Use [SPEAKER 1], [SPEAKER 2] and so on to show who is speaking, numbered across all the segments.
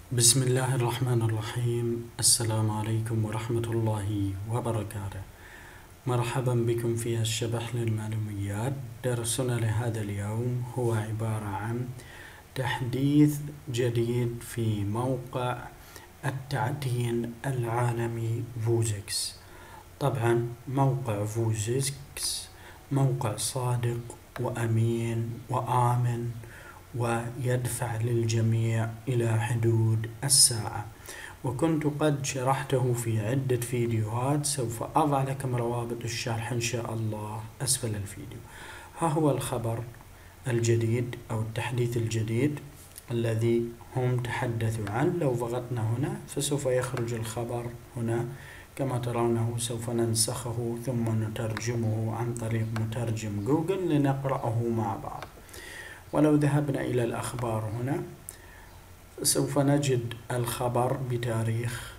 [SPEAKER 1] بسم الله الرحمن الرحيم. السلام عليكم ورحمة الله وبركاته. مرحبا بكم في الشبح للمعلوميات. درسنا لهذا اليوم هو عبارة عن تحديث جديد في موقع التعدين العالمي فوزكس. طبعا موقع فوزكس موقع صادق وأمين وآمن ويدفع للجميع إلى حدود الساعة، وكنت قد شرحته في عدة فيديوهات، سوف أضع لكم روابط الشرح إن شاء الله أسفل الفيديو. ها هو الخبر الجديد أو التحديث الجديد الذي هم تحدثوا عنه. لو ضغطنا هنا فسوف يخرج الخبر هنا كما ترونه. سوف ننسخه ثم نترجمه عن طريق مترجم جوجل لنقرأه مع بعض. ولو ذهبنا إلى الأخبار هنا سوف نجد الخبر بتاريخ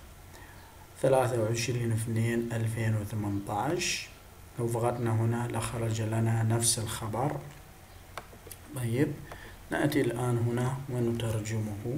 [SPEAKER 1] 23/2/2018. لو ضغطنا هنا لخرج لنا نفس الخبر. طيب نأتي الآن هنا ونترجمه.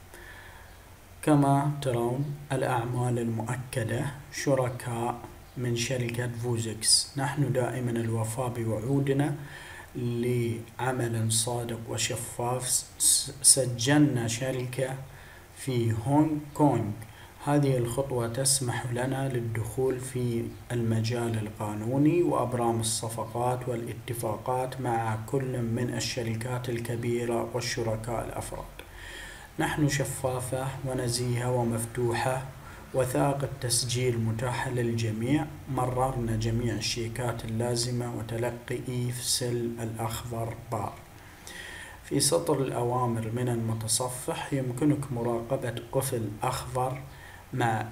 [SPEAKER 1] كما ترون الأعمال المؤكدة شركاء من شركة فوزكس. نحن دائما الوفاء بوعودنا لعمل صادق وشفاف. سجلنا شركة في هونغ كونغ. هذه الخطوة تسمح لنا للدخول في المجال القانوني وأبرام الصفقات والاتفاقات مع كل من الشركات الكبيرة والشركاء الأفراد. نحن شفافة ونزيهة ومفتوحة، وثائق التسجيل متاحة للجميع. مررنا جميع الشيكات اللازمة وتلقي إيفسل الأخضر بار. في سطر الأوامر من المتصفح يمكنك مراقبة قفل أخضر مع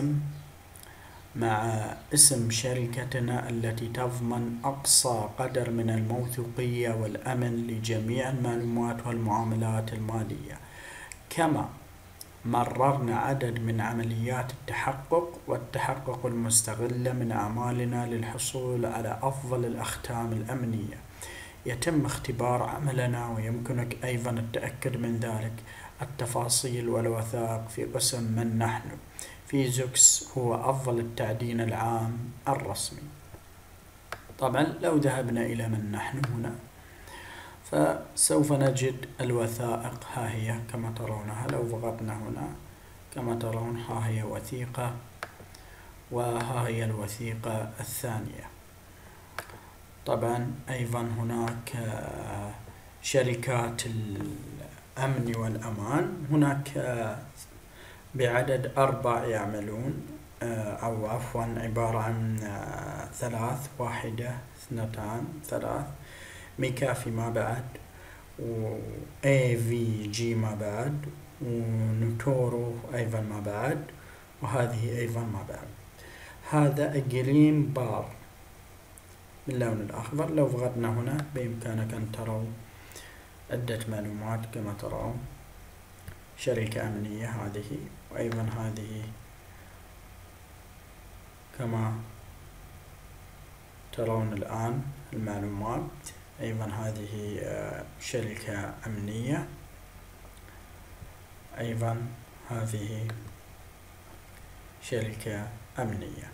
[SPEAKER 1] اسم شركتنا التي تضمن أقصى قدر من الموثوقية والأمن لجميع المعلومات والمعاملات المالية. كما مررنا عدد من عمليات التحقق والتحقق المستغلة من أعمالنا للحصول على أفضل الأختام الأمنية. يتم اختبار عملنا ويمكنك أيضا التأكد من ذلك. التفاصيل والوثائق في قسم من نحن. فوزكس هو أفضل التعدين العام الرسمي. طبعا لو ذهبنا إلى من نحن هنا فسوف نجد الوثائق. ها هي كما ترونها. لو ضغطنا هنا كما ترون ها هي وثيقة، وها هي الوثيقة الثانية. طبعا أيضا هناك شركات الأمن والأمان. هناك بعدد 4 يعملون، أو عفوا عبارة عن 3. 1 2 3. ميكافي ما بعد، و AVG ما بعد، ونوتورو أيضا ما بعد، وهذه أيضا ما بعد. هذا جرين بار باللون الأخضر. لو ضغطنا هنا بإمكانك أن تروا عدة معلومات كما ترون. شركة أمنية هذه، وأيضا هذه كما ترون الآن المعلومات. أيضا هذه شركة أمنية. أيضا هذه شركة أمنية.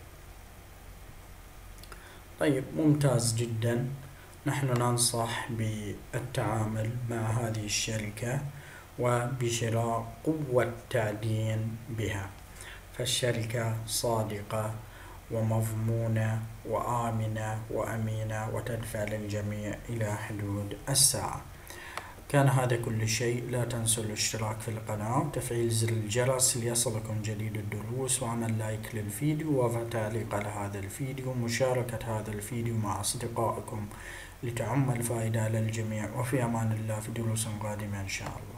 [SPEAKER 1] طيب ممتاز جدا. نحن ننصح بالتعامل مع هذه الشركة وبشراء قوة تعدين بها. فالشركة صادقة ومضمونة وآمنة وأمينة وتدفع للجميع إلى حدود الساعة. كان هذا كل شيء. لا تنسوا الاشتراك في القناة وتفعيل زر الجرس ليصلكم جديد الدروس، وعمل لايك للفيديو ووضع تعليق على هذا الفيديو، ومشاركة هذا الفيديو مع أصدقائكم لتعم الفائدة للجميع. وفي أمان الله، في دروس قادمة إن شاء الله.